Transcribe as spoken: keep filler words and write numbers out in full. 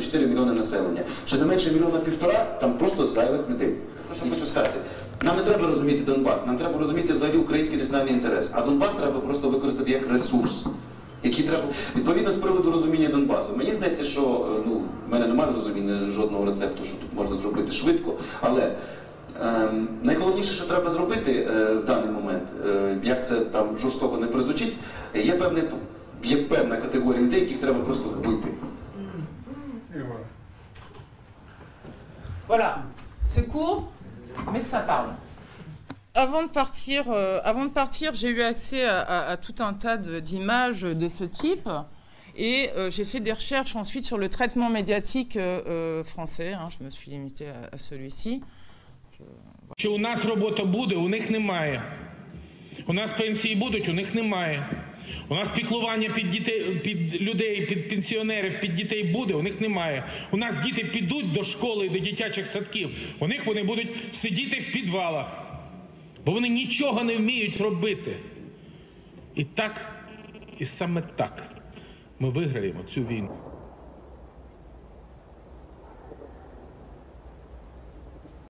чотири мільйони населення. Що не менше мільйона півтора, там просто зайвих людей. Що хочу сказати, нам не треба розуміти Донбас, нам треба розуміти взагалі український національний інтерес. А Донбас треба просто використати як ресурс, який треба, відповідно з приводу розуміння Донбасу. Мені здається, що, ну, в мене немає зрозуміння жодного рецепту, що тут можна зробити швидко, але ем, найголовніше, що треба зробити е, в даний момент, е, як це там жорстоко не прозвучить, є, певне, є певна категорія людей, яких треба просто вбити. Voilà, c'est court, mais ça parle. Avant de partir, euh, avant de partir, j'ai eu accès à, à, à tout un tas d'images de, de ce type, et euh, j'ai fait des recherches ensuite sur le traitement médiatique euh, français. Hein, je me suis limitée à, à celui-ci. Що у нас робота буде, у них немає. У нас пенсії будуть, у них немає. У нас піклування під дітей, під людей, під пенсіонерів, під дітей буде, у них немає. У нас діти підуть до школи, до дитячих садків, у них вони будуть сидіти в підвалах, бо вони нічого не вміють робити. І так, і саме так ми виграємо цю війну.